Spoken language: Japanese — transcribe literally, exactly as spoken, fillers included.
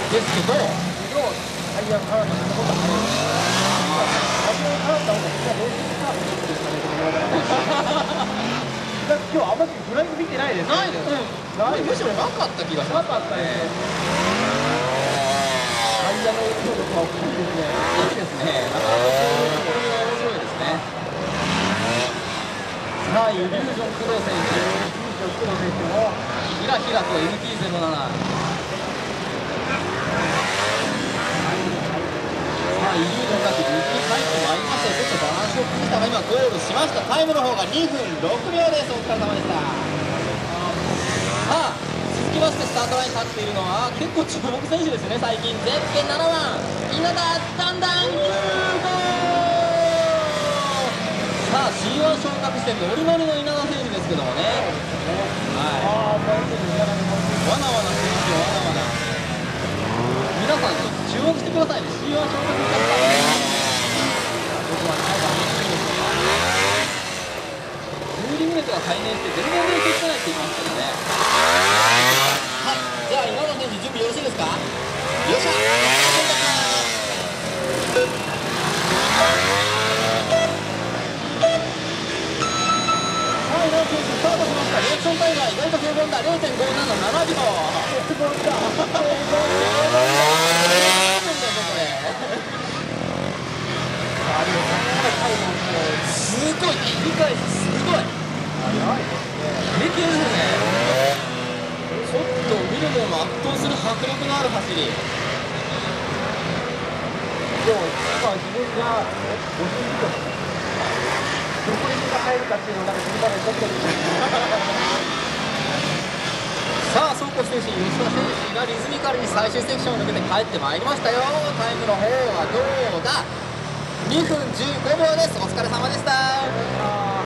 ですけど、 タイヤが絡んだことはない。タイヤが絡んだ方がみんなどうしてカーブするんですかね、このだって今日あんまりフライング見てないですね。 ないです。 ないむしろなかった気がします。 なかったですね。タイヤの勢いとか大きいですね。 いいですね。なかなかそういうところが面白いですね。さあ、イリュージョン工藤選手、 いいジョックの選手もひらひらと エヌティーゼロなな。さあ、イリュージョンが右に入ってまいりました。ちょっとバランスを崩したが今ゴールしました。タイムの方がにふんろくびょうです。お疲れ様でした。さあ、続きましてスタートラインに立っているのは結構注目選手ですね。最近ゼッケンななばん稲田だんだん優吾。さあ シーワン 昇格してノリノリの稲田選手ですけどもね。はい。わなわな選手、わなわな。皆さんちょっと注目してくださいね。 シーワン 昇格しちゃったんで、どこまで最後上げてくるんでしょうか。クーリングレートが改善して全然練習してないって言いますけどね。はい、じゃあ稲田選手準備よろしいですか。よっしゃ、稲田選手スタートしました。リアクションタイムは意外と平凡だ。 れいてんごななななびょう。平凡だ。平凡だ。すごい切り返し、すごい平気ですね。ちょっと見る者を圧倒する迫力のある走り。 でも今自分がごじゅうキロどこにが入るかっていうのをなんか自分までちょっとさあ、走行しているし吉田選手がリズミカルに最終セクションを抜けて帰ってまいりましたよ。タイムの方はどうだ。にふんじゅうごびょうです。お疲れ様でした。